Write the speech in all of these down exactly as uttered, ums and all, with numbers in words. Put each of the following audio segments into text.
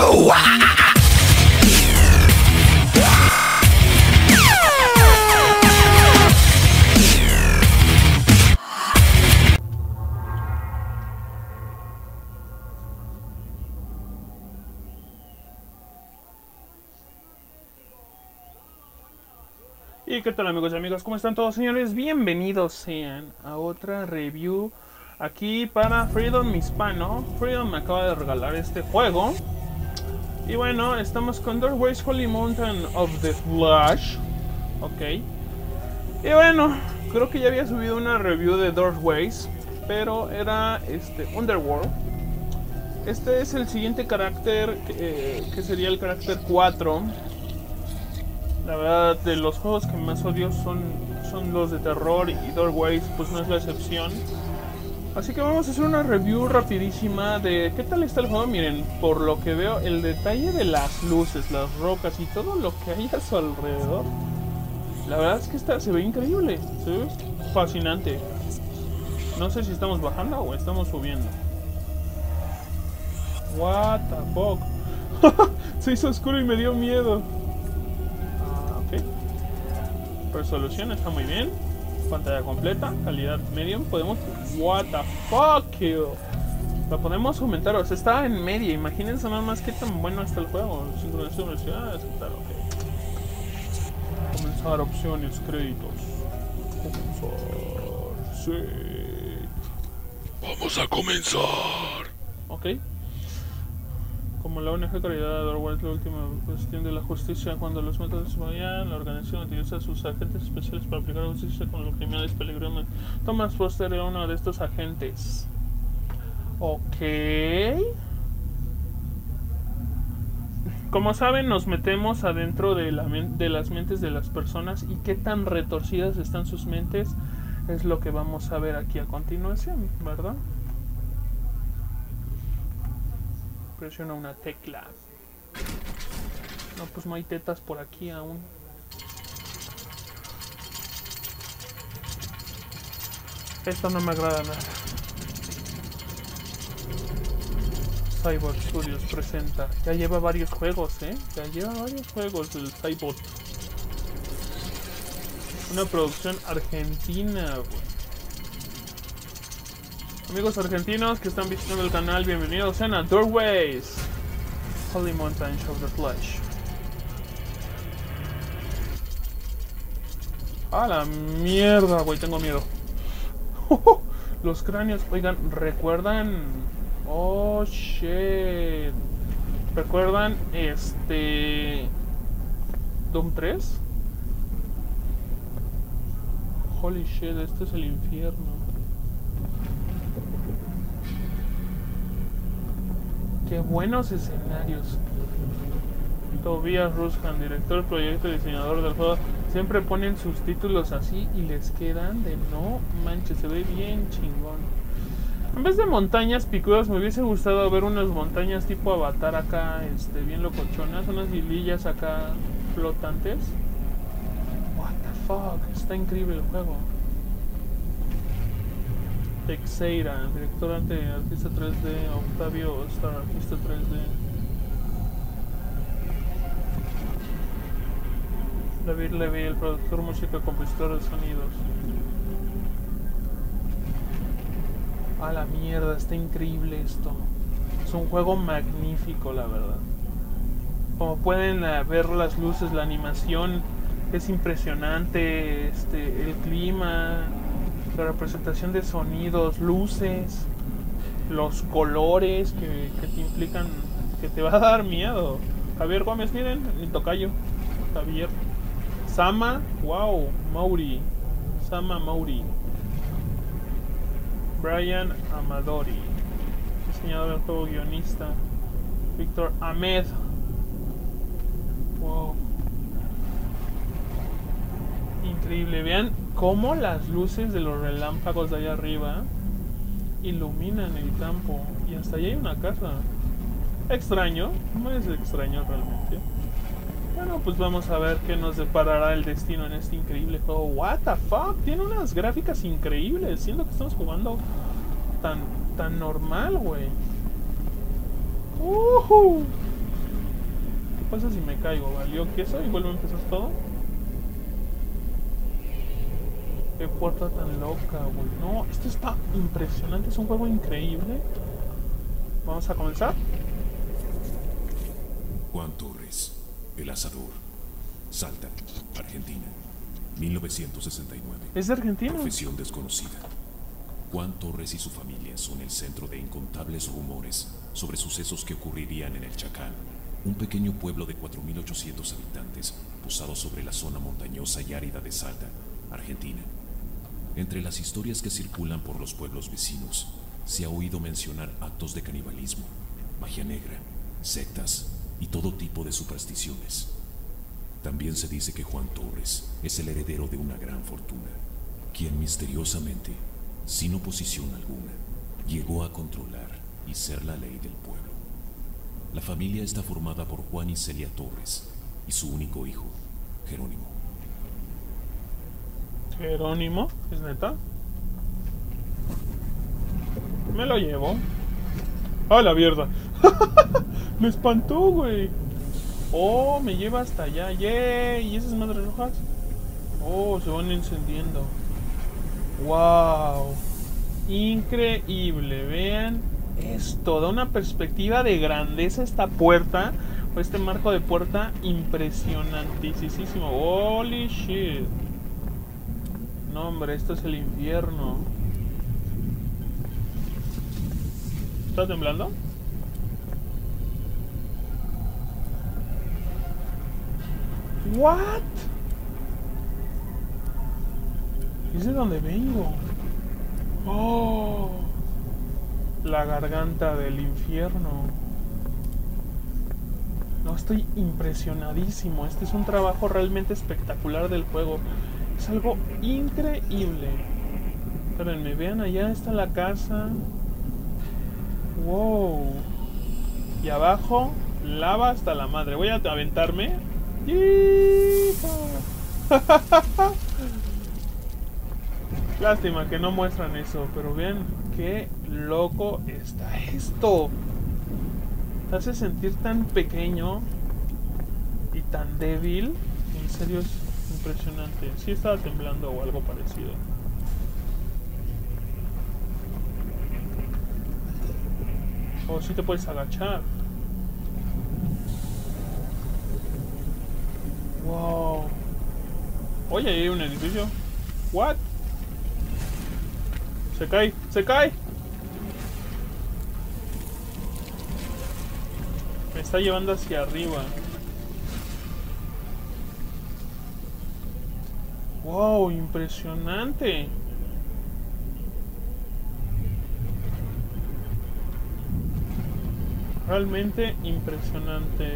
Oh, ah. ¿Y qué tal, amigos y amigas? ¿Cómo están todos, señores? Bienvenidos sean a otra review aquí para Freedom Hispano. Freedom me acaba de regalar este juego. Y bueno, estamos con Doorways Holy Mountain of the Flash. Ok. Y bueno, creo que ya había subido una review de Doorways, pero era este Underworld. Este es el siguiente carácter, eh, que sería el carácter cuatro. La verdad, de los juegos que más odio son, son los de terror, y Doorways pues no es la excepción. Así que vamos a hacer una review rapidísima de qué tal está el juego. Miren, por lo que veo, el detalle de las luces, las rocas y todo lo que hay a su alrededor, la verdad es que está, se ve increíble, se ve fascinante. No sé si estamos bajando o estamos subiendo. What the fuck. Se hizo oscuro y me dio miedo. Resolución está muy bien. Pantalla completa, calidad medium. Podemos... What the fuck, yo. La podemos aumentar, o sea, está en media. Imagínense nada más qué tan bueno está el juego. Sincronización, velocidad, aceptar, ok. Comenzar, opciones, créditos. Comenzar, sí. Vamos a comenzar. Ok. Como la O N G Caridad de Doorways, la última cuestión de la justicia, cuando los métodos varían, la organización utiliza a sus agentes especiales para aplicar justicia con los criminales peligrosos. Thomas Foster era uno de estos agentes. Ok. Como saben, nos metemos adentro de, la de las mentes de las personas, y qué tan retorcidas están sus mentes es lo que vamos a ver aquí a continuación, ¿verdad? Presiona una tecla. No, pues no hay tetas por aquí aún. Esto no me agrada nada. Cyborg Studios presenta. Ya lleva varios juegos, eh. Ya lleva varios juegos el Cyborg. Una producción argentina, güey. Amigos argentinos que están visitando el canal, bienvenidos sean a Doorways Holy Mountain of the Flash. A la mierda, güey, tengo miedo. Los cráneos, oigan, ¿recuerdan? Oh shit. ¿Recuerdan este Doom tres? Holy shit, este es el infierno. Qué buenos escenarios. Tobias Ruskan, director del proyecto y diseñador del juego, siempre ponen sus títulos así y les quedan de no manches, se ve bien chingón. En vez de montañas picudas, me hubiese gustado ver unas montañas tipo Avatar acá, este, bien locochonas, unas hilillas acá flotantes. What the fuck, está increíble el juego. Teixeira, director ante artista tres D, Octavio Star, artista tres D. David Levy, el productor, música, compositor de sonidos. A la mierda, está increíble esto. Es un juego magnífico, la verdad. Como pueden uh, ver las luces, la animación es impresionante, este, el clima, la representación de sonidos, luces, los colores que, que te implican, que te va a dar miedo. Javier Gómez, miren, mi tocayo, Javier. Sama, wow, Mauri, Sama Mauri. Brian Amadori, diseñador del juego, guionista. Víctor Ahmed. Wow. Increíble, vean cómo las luces de los relámpagos de allá arriba iluminan el campo. Y hasta allá hay una casa. Extraño, no es extraño realmente. Bueno, pues vamos a ver qué nos deparará el destino en este increíble juego. What the fuck, tiene unas gráficas increíbles, siendo que estamos jugando tan, tan normal, güey. Uh-huh. pasa si me caigo? ¿Valió queso y vuelve a empezar todo? Qué puerta tan loca, güey. No, esto está impresionante, es un juego increíble. Vamos a comenzar. Juan Torres, el asador, Salta, Argentina, mil novecientos sesenta y nueve. ¿Es de Argentina? Profesión desconocida. Juan Torres y su familia son el centro de incontables rumores sobre sucesos que ocurrirían en el Chacán, un pequeño pueblo de cuatro mil ochocientos habitantes posado sobre la zona montañosa y árida de Salta, Argentina. Entre las historias que circulan por los pueblos vecinos, se ha oído mencionar actos de canibalismo, magia negra, sectas y todo tipo de supersticiones. También se dice que Juan Torres es el heredero de una gran fortuna, quien misteriosamente, sin oposición alguna, llegó a controlar y ser la ley del pueblo. La familia está formada por Juan y Celia Torres y su único hijo, Jerónimo. ¿Jerónimo? ¿Es neta? Me lo llevo. ¡Ah, la mierda! Me espantó, güey. Oh, me lleva hasta allá. ¡Yay! ¿Y esas madres rojas? Oh, se van encendiendo. ¡Wow! Increíble. Vean esto. Da una perspectiva de grandeza esta puerta. O este marco de puerta impresionantísimo. ¡Holy shit! No, hombre, esto es el infierno. ¿Está temblando? ¿What? ¿Es de donde vengo? Oh, la garganta del infierno. No, estoy impresionadísimo. Este es un trabajo realmente espectacular del juego. Es algo increíble. Espérenme, vean, allá está la casa. Wow. Y abajo, lava hasta la madre. Voy a aventarme. Lástima que no muestran eso, pero vean qué loco está esto. Te hace sentir tan pequeño y tan débil. En serio es impresionante. Sí estaba temblando o algo parecido. O oh, sí te puedes agachar. Wow. Oye, ahí hay un edificio. What? Se cae, se cae. Me está llevando hacia arriba. Wow, impresionante. Realmente impresionante.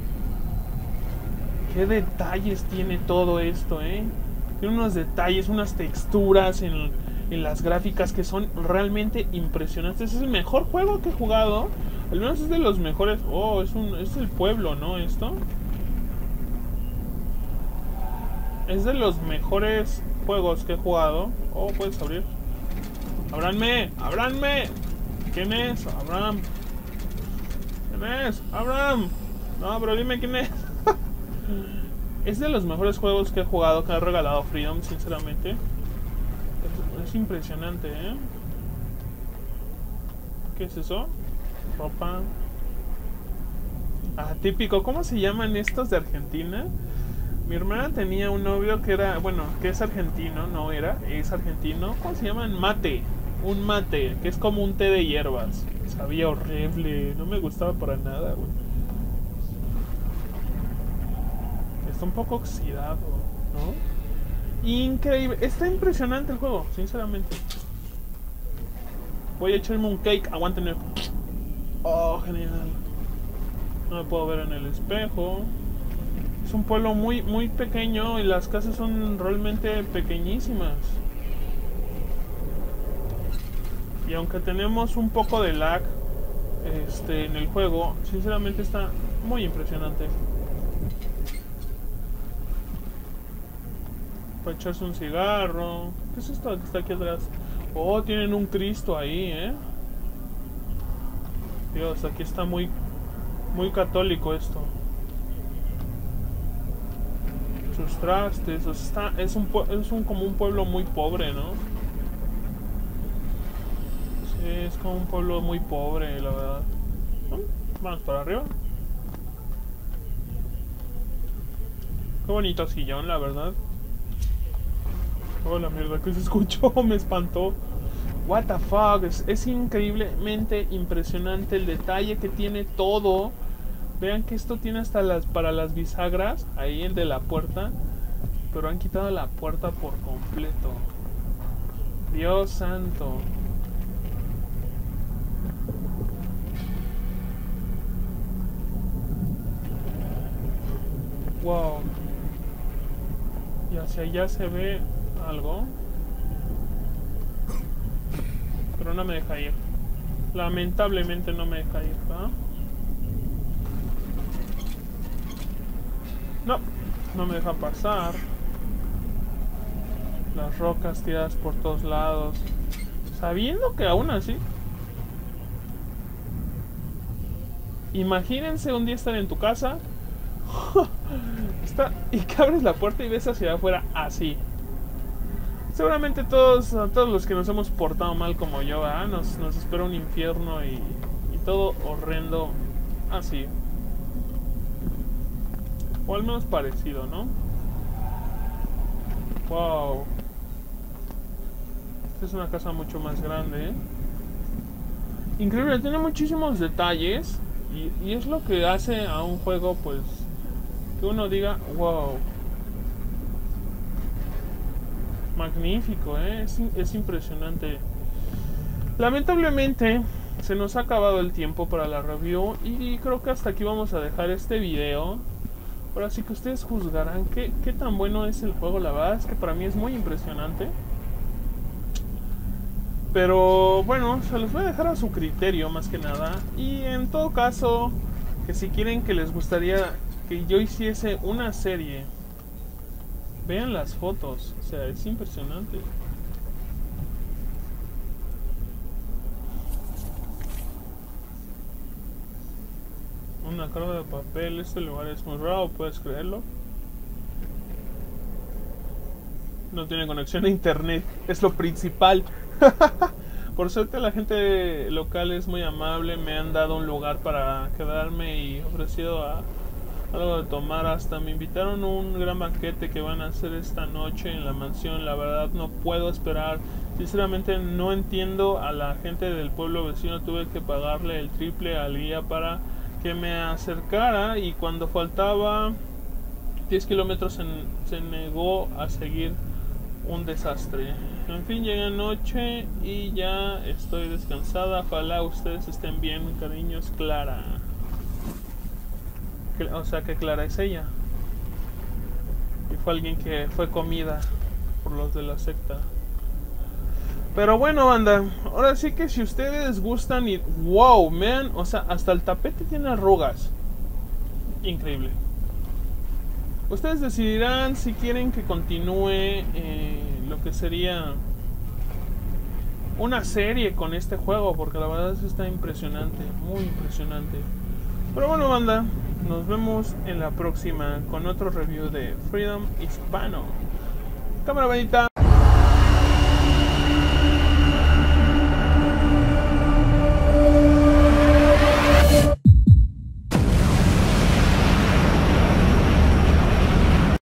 Qué detalles tiene todo esto, eh. Tiene unos detalles, unas texturas en, en las gráficas que son realmente impresionantes. Es el mejor juego que he jugado. Al menos es de los mejores. Oh, es un, es el pueblo, ¿no? Esto es de los mejores juegos que he jugado. Oh, puedes abrir. ¡Ábranme! ¡Ábranme! ¿Quién es? Abraham. ¿Quién es? Abraham. No, pero dime quién es. Es de los mejores juegos que he jugado, que ha regalado Freedom, sinceramente. Es, es impresionante, ¿eh? ¿Qué es eso? Ropa. Ah, típico. ¿Cómo se llaman estos de Argentina? Mi hermana tenía un novio que era, bueno, que es argentino, no era, es argentino. ¿Cómo se llaman? Mate. Un mate, que es como un té de hierbas. Sabía horrible, no me gustaba para nada, güey. Está un poco oxidado, ¿no? Increíble, está impresionante el juego, sinceramente. Voy a echarme un cake, aguántenme. Oh, genial. No me puedo ver en el espejo. Es un pueblo muy, muy pequeño y las casas son realmente pequeñísimas. Y aunque tenemos un poco de lag este, en el juego, sinceramente está muy impresionante. Para echarse un cigarro. ¿Qué es esto que está aquí atrás? Oh, tienen un Cristo ahí, ¿eh? Dios, aquí está muy, muy católico esto. sus trastes. O sea, está, es, un, es un como un pueblo muy pobre, ¿no? Sí, es como un pueblo muy pobre, la verdad. Vamos para arriba. Qué bonito sillón, la verdad. Oh, la mierda, que se escuchó, me espantó. What the fuck, es, es increíblemente impresionante el detalle que tiene todo. Vean que esto tiene hasta las para las bisagras, ahí el de la puerta. Pero han quitado la puerta por completo. Dios santo. Wow. Y hacia allá se ve algo. Pero no me deja ir. Lamentablemente no me deja ir, ¿verdad? No, no me deja pasar. Las rocas tiradas por todos lados. Sabiendo que aún así... Imagínense un día estar en tu casa... Está, y que abres la puerta y ves hacia afuera así. Seguramente todos, todos los que nos hemos portado mal como yo, ¿eh? nos, nos espera un infierno y, y todo horrendo así. O al menos parecido, ¿no? Wow. Esta es una casa mucho más grande, ¿eh? Increíble, tiene muchísimos detalles. Y, y es lo que hace a un juego, pues... que uno diga, wow. Magnífico, ¿eh? Es, es impresionante. Lamentablemente se nos ha acabado el tiempo para la review y creo que hasta aquí vamos a dejar este video. Ahora sí que ustedes juzgarán qué, qué tan bueno es el juego. La verdad es que para mí es muy impresionante. Pero bueno, se los voy a dejar a su criterio más que nada. Y en todo caso, que si quieren que les gustaría que yo hiciese una serie, vean las fotos, o sea, es impresionante. Una carga de papel, este lugar es muy raro, ¿puedes creerlo? No tiene conexión a internet, es lo principal. Por suerte la gente local es muy amable, me han dado un lugar para quedarme y ofrecido a algo de tomar, hasta me invitaron a un gran banquete que van a hacer esta noche en la mansión. La verdad no puedo esperar, sinceramente no entiendo a la gente del pueblo vecino. Tuve que pagarle el triple al guía para que me acercara y cuando faltaba diez kilómetros se, se negó a seguir. Un desastre. En fin, llega noche y ya estoy descansada. Ojalá ustedes estén bien, cariños. Clara. O sea que Clara es ella. Y fue alguien que fue comida por los de la secta. Pero bueno, banda, ahora sí que si ustedes gustan y... ¡Wow! Vean, o sea, hasta el tapete tiene arrugas. Increíble. Ustedes decidirán si quieren que continúe eh, lo que sería una serie con este juego, porque la verdad es que está impresionante, muy impresionante. Pero bueno, banda, nos vemos en la próxima con otro review de Freedom Hispano. Cámara bonita.